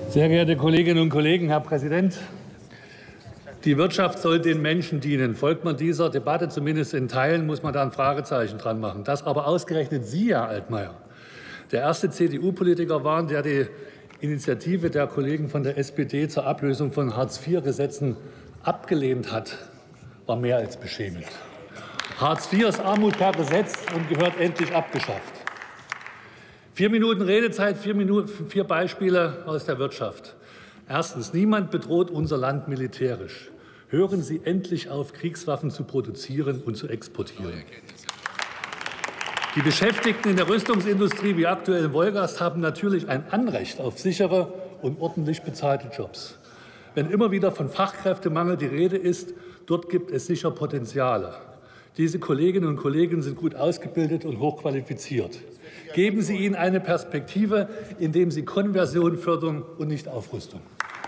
Sehr geehrte Kolleginnen und Kollegen, Herr Präsident! Die Wirtschaft soll den Menschen dienen. Folgt man dieser Debatte zumindest in Teilen, muss man da ein Fragezeichen dran machen. Dass aber ausgerechnet Sie, Herr Altmaier, der erste CDU-Politiker waren, der die Initiative der Kollegen von der SPD zur Ablösung von Hartz-IV-Gesetzen abgelehnt hat, war mehr als beschämend. Hartz IV ist Armut per Gesetz und gehört endlich abgeschafft. 4 Minuten Redezeit, 4 Beispiele aus der Wirtschaft. Erstens. Niemand bedroht unser Land militärisch. Hören Sie endlich auf, Kriegswaffen zu produzieren und zu exportieren. Die Beschäftigten in der Rüstungsindustrie wie aktuell in Wolgast haben natürlich ein Anrecht auf sichere und ordentlich bezahlte Jobs. Wenn immer wieder von Fachkräftemangel die Rede ist, dort gibt es sicher Potenziale. Diese Kolleginnen und Kollegen sind gut ausgebildet und hochqualifiziert. Geben Sie ihnen eine Perspektive, indem Sie Konversion fördern und nicht Aufrüstung.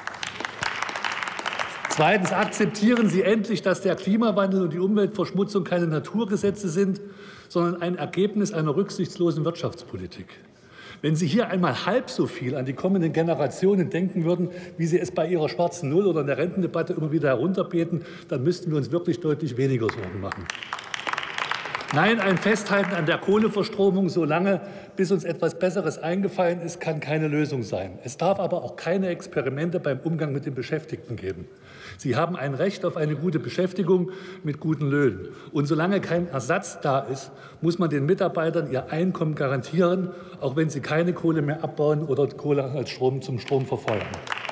Zweitens. Akzeptieren Sie endlich, dass der Klimawandel und die Umweltverschmutzung keine Naturgesetze sind, sondern ein Ergebnis einer rücksichtslosen Wirtschaftspolitik. Wenn Sie hier einmal halb so viel an die kommenden Generationen denken würden, wie Sie es bei Ihrer schwarzen Null oder in der Rentendebatte immer wieder herunterbeten, dann müssten wir uns wirklich deutlich weniger Sorgen machen. Nein, ein Festhalten an der Kohleverstromung so lange, bis uns etwas Besseres eingefallen ist, kann keine Lösung sein. Es darf aber auch keine Experimente beim Umgang mit den Beschäftigten geben. Sie haben ein Recht auf eine gute Beschäftigung mit guten Löhnen. Und solange kein Ersatz da ist, muss man den Mitarbeitern ihr Einkommen garantieren, auch wenn sie keine Kohle mehr abbauen oder Kohle als Strom zum Strom verfeuern.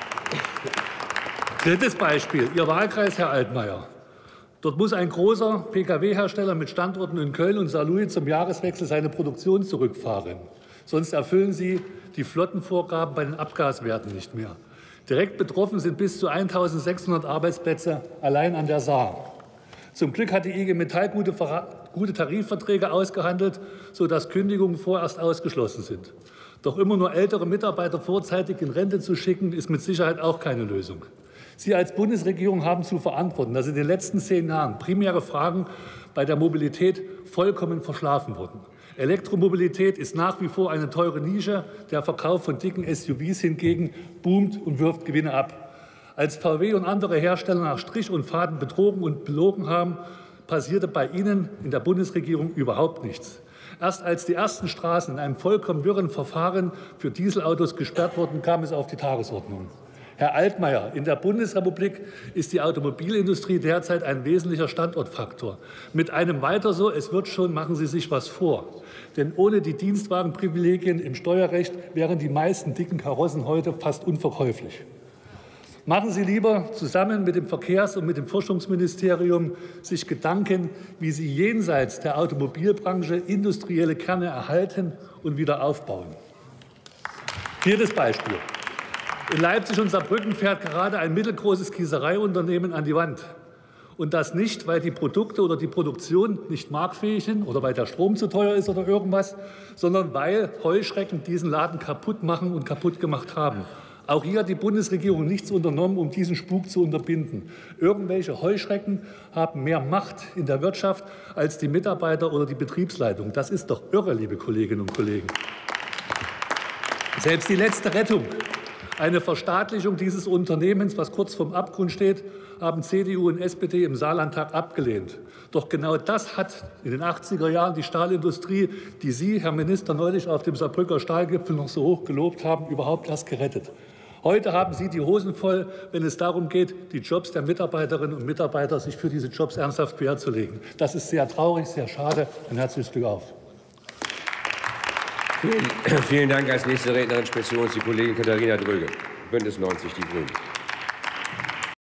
Drittes Beispiel. Ihr Wahlkreis, Herr Altmaier. Dort muss ein großer Pkw-Hersteller mit Standorten in Köln und Saarlouis zum Jahreswechsel seine Produktion zurückfahren. Sonst erfüllen sie die Flottenvorgaben bei den Abgaswerten nicht mehr. Direkt betroffen sind bis zu 1.600 Arbeitsplätze allein an der Saar. Zum Glück hat die IG Metall gute Tarifverträge ausgehandelt, sodass Kündigungen vorerst ausgeschlossen sind. Doch immer nur ältere Mitarbeiter vorzeitig in Rente zu schicken, ist mit Sicherheit auch keine Lösung. Sie als Bundesregierung haben zu verantworten, dass in den letzten 10 Jahren primäre Fragen bei der Mobilität vollkommen verschlafen wurden. Elektromobilität ist nach wie vor eine teure Nische. Der Verkauf von dicken SUVs hingegen boomt und wirft Gewinne ab. Als VW und andere Hersteller nach Strich und Faden betrogen und belogen haben, passierte bei Ihnen in der Bundesregierung überhaupt nichts. Erst als die ersten Straßen in einem vollkommen wirren Verfahren für Dieselautos gesperrt wurden, kam es auf die Tagesordnung. Herr Altmaier, in der Bundesrepublik ist die Automobilindustrie derzeit ein wesentlicher Standortfaktor. Mit einem Weiter so, es wird schon, machen Sie sich was vor. Denn ohne die Dienstwagenprivilegien im Steuerrecht wären die meisten dicken Karossen heute fast unverkäuflich. Machen Sie lieber zusammen mit dem Verkehrs- und mit dem Forschungsministerium sich Gedanken, wie Sie jenseits der Automobilbranche industrielle Kerne erhalten und wieder aufbauen. Viertes Beispiel. In Leipzig und Saarbrücken fährt gerade ein mittelgroßes Gießereiunternehmen an die Wand. Und das nicht, weil die Produkte oder die Produktion nicht marktfähig sind oder weil der Strom zu teuer ist oder irgendwas, sondern weil Heuschrecken diesen Laden kaputt machen und kaputt gemacht haben. Auch hier hat die Bundesregierung nichts unternommen, um diesen Spuk zu unterbinden. Irgendwelche Heuschrecken haben mehr Macht in der Wirtschaft als die Mitarbeiter oder die Betriebsleitung. Das ist doch irre, liebe Kolleginnen und Kollegen. Selbst die letzte Rettung, eine Verstaatlichung dieses Unternehmens, was kurz vorm Abgrund steht, haben CDU und SPD im Saarlandtag abgelehnt. Doch genau das hat in den 80er Jahren die Stahlindustrie, die Sie, Herr Minister, neulich auf dem Saarbrücker Stahlgipfel noch so hoch gelobt haben, überhaupt erst gerettet. Heute haben Sie die Hosen voll, wenn es darum geht, die Jobs der Mitarbeiterinnen und Mitarbeiter sich für diese Jobs ernsthaft querzulegen. Das ist sehr traurig, sehr schade. Ein herzliches Glück auf. Vielen Dank. Als nächste Rednerin spricht für uns die Kollegin Katharina Dröge, Bündnis 90 Die Grünen.